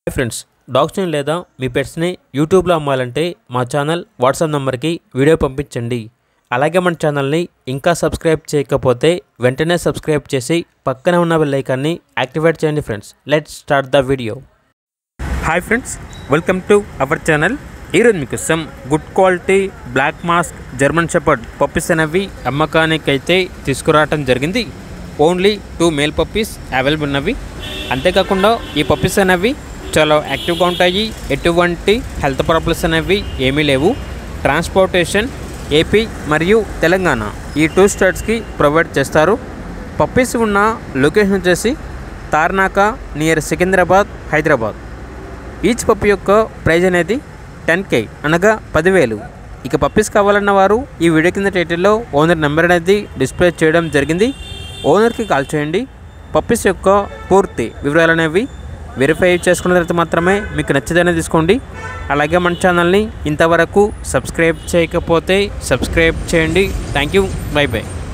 Friends, డాగ్స్ని లేదా మీ పెట్స్ని యూట్యూబ్లో అమ్మాలంటే మా ఛానల్ వాట్సాప్ నెంబర్కి వీడియో పంపించండి. అలాగే మన ఛానల్ని ఇంకా సబ్స్క్రైబ్ చేయకపోతే వెంటనే సబ్స్క్రైబ్ చేసి పక్కనే ఉన్న బెల్ ఐకాన్ని యాక్టివేట్ చేయండి. Friends, let's start the video. Hi friends, welcome to our channel. ఈరోజు మీకోసం good quality black mask German shepherd puppies అనేవి అమ్మకానికి అయితే తీసుకురావటం జరిగింది. ఓన్లీ 2 మేల్ పప్పీస్ అవైలబుల్ ఉన్నవి. అంతేకాకుండా ఈ పప్పీస్ అనేవి చాలా యాక్టివ్గా ఉంటాయి. ఎటువంటి హెల్త్ ప్రాబ్లమ్స్ అనేవి ఏమీ లేవు. ట్రాన్స్పోర్టేషన్ ఏపీ మరియు తెలంగాణ ఈ 2 స్టేట్స్కి ప్రొవైడ్ చేస్తారు. పప్పీస్ ఉన్న లొకేషన్ వచ్చేసి Tarnaka near Secunderabad, Hyderabad. Each puppy యొక్క ప్రైజ్ అనేది 10K అనగా 10,000. ఇక పప్పీస్ కావాలన్న వారు ఈ వీడియో కింద టైటిల్లో ఓనర్ నెంబర్ అనేది డిస్ప్లే చేయడం జరిగింది. ఓనర్కి కాల్ చేయండి. పప్పీస్ యొక్క పూర్తి వివరాలు అనేవి వెరిఫై చేసుకున్న తర్వాత మాత్రమే మీకు నచ్చదనే తీసుకోండి. అలాగే మన ఛానల్ని ఇంతవరకు సబ్స్క్రైబ్ చేయకపోతే సబ్స్క్రైబ్ చేయండి. Thank you. Bye by.